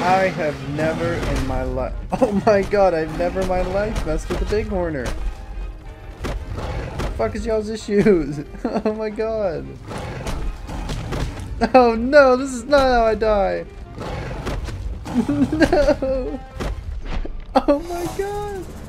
I have never in my life... Oh my god, I've never in my life messed with a bighorner. What the fuck is y'all's issues? Oh my god. Oh no, this is not how I die. No. Oh my god.